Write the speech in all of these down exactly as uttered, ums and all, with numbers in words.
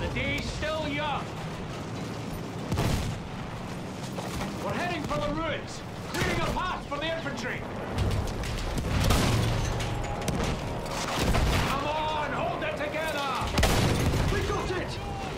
The day's still young. We're heading for the ruins, clearing a path for the infantry. Come on, hold it together! We got it!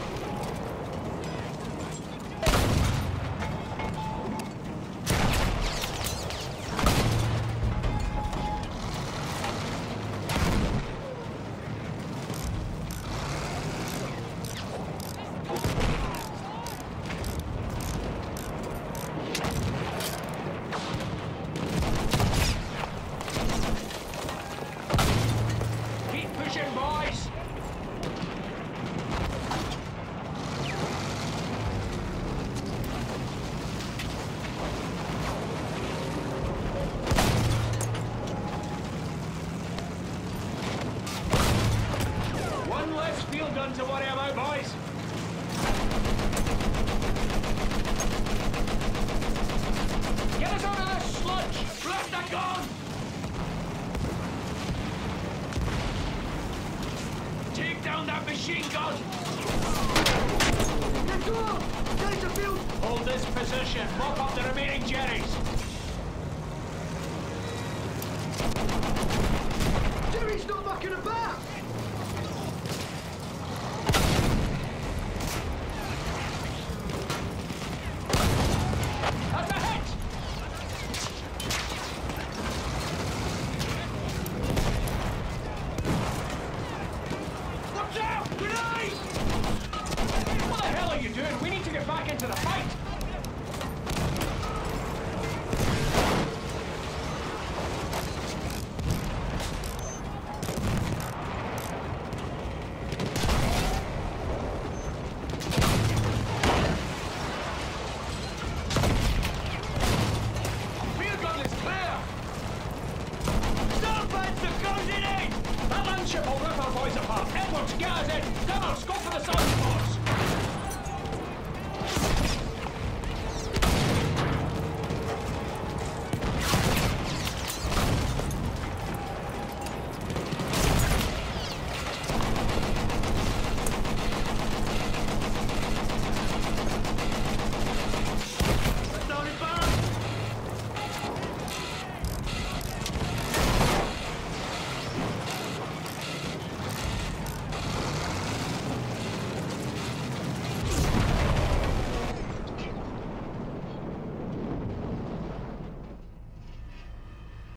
To worry about, boys. Get us out of this sludge! Blast the gun! Take down that machine gun! Let's go! Get to field! Hold this position. Mop up the remaining Jerry's. Jerry's not mucking about! Into the fight! Field gun is clear! Starboard, the guns in! That landship will rip our boys apart! Edwards, get us in! Gunners, go for the sun!